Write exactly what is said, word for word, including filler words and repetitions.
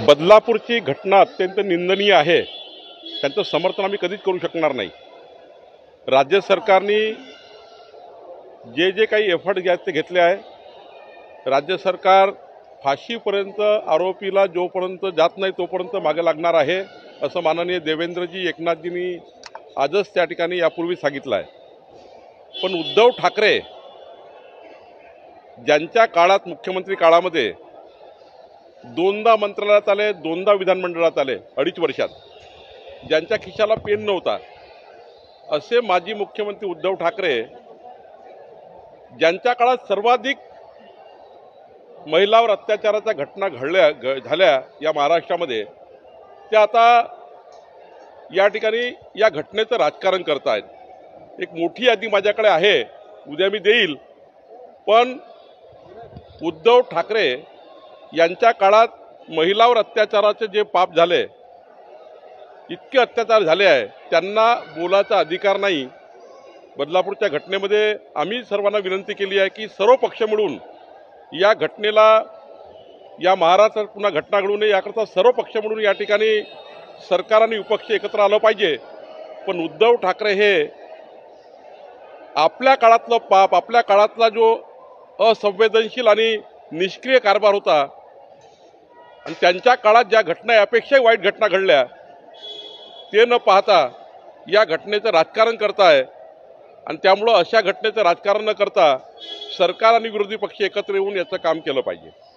बदलापूरची घटना अत्यंत निंदनीय आहे। त्यांचं समर्थन आम्ही कधीच करू शकणार नाही। राज्य सरकारने जे जे काही एफर्ट घ्यायचे घेतले आहे, राज्य सरकार फाशीपर्यंत आरोपीला जोपर्यंत जात नाही तोपर्यंत मागे लागणार आहे, असं माननीय देवेंद्रजी एकनाथजींनी आजच त्या ठिकाणी यापूर्वी सांगितलं आहे। पण उद्धव ठाकरे ज्यांच्या काळात मुख्यमंत्री काळामध्ये दोनदा मंत्रालयात आले, दोनदा विधानमंडळात आले अडीच वर्षात, ज्यांच्या खिशाला पेन नव्हता असे माजी मुख्यमंत्री उद्धव ठाकरे, ज्यांच्या काळात सर्वाधिक महिलांवर अत्याचाराच्या घटना घडल्या झाल्या या महाराष्ट्रामध्ये, ते आता या ठिकाणी या घटनेचं राजकारण करतायत। एक मोठी यादी माझ्याकडे आहे, उद्या मी देईल। पण उद्धव ठाकरे यांच्या काळात महिलांवर अत्याचाराचे जे पाप झाले, इतके अत्याचार झाले आहे, त्यांना बोलायचा अधिकार नाही। बदलापूरच्या घटनेमध्ये आम्ही सर्वांना विनंती केली आहे की सर्व पक्ष मिळून या घटनेला, या महाराष्ट्रात पुन्हा घटना घडू नये याकरता सर्व पक्ष मिळून या ठिकाणी सरकार आणि विपक्ष एकत्र आलं पाहिजे। पण उद्धव ठाकरे हे आपल्या काळातलं पाप, आपल्या काळातला जो असंवेदनशील आणि निष्क्रिय कारभार होता, आणि त्यांच्या काळात ज्या घटना यापेक्षाही वाईट घटना घडल्या, ते न पाहता या घटनेचं राजकारण करताय। आणि त्यामुळं अशा घटनेचं राजकारण न करता सरकार आणि विरोधी पक्ष एकत्र येऊन याचं काम केलं पाहिजे।